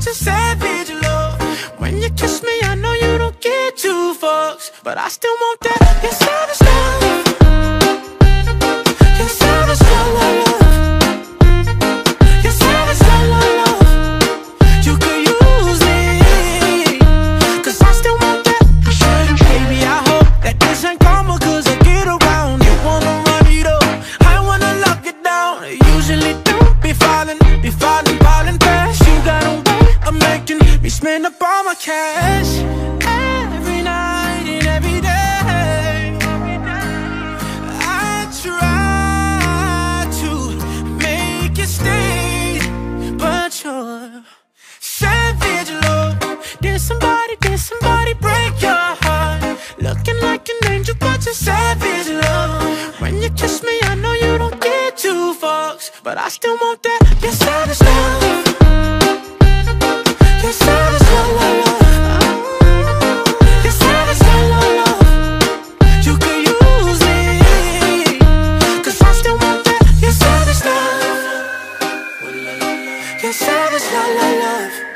your savage love. When you kiss me, I know you don't get two fucks, but I still want that. Your savage love. Your savage love, love. Your savage love, love. You could use me, 'cause I still want that. Baby, I hope that this ain't karma, 'cause I get around. You wanna run it up, I wanna lock it down. Usually don't be falling fast. You got a way of making me spend up all my cash. Every night and every day, I try to make you stay, but you're savage love. Did somebody break your heart? Looking like an angel, but you're savage love. When you kiss me, I know you don't get two fucks, but I still want that. Your savage love. Your savage love, love, love. Your savage love, love, love. You could use me, 'cause I still want that. Your savage love. Your savage love, love, love.